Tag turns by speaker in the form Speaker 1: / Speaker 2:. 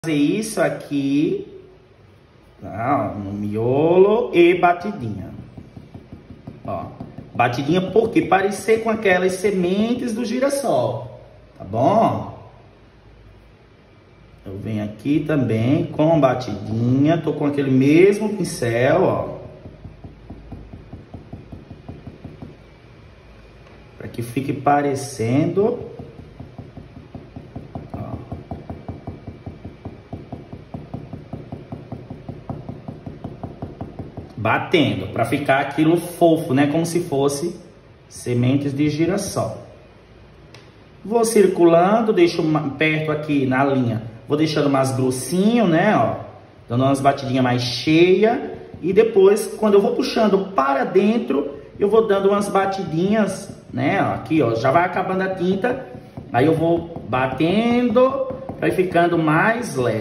Speaker 1: Fazer isso aqui, tá? No miolo e batidinha. Ó, batidinha porque parecer com aquelas sementes do girassol, tá bom? Eu venho aqui também com batidinha, tô com aquele mesmo pincel, ó. Para que fique parecendo, ó. Batendo, para ficar aquilo fofo, né? Como se fosse sementes de girassol. Vou circulando, deixo perto aqui na linha. Vou deixando mais grossinho, né? Ó, dando umas batidinhas mais cheias. E depois, quando eu vou puxando para dentro, eu vou dando umas batidinhas, né? Aqui, ó, já vai acabando a tinta. Aí eu vou batendo, vai ficando mais leve.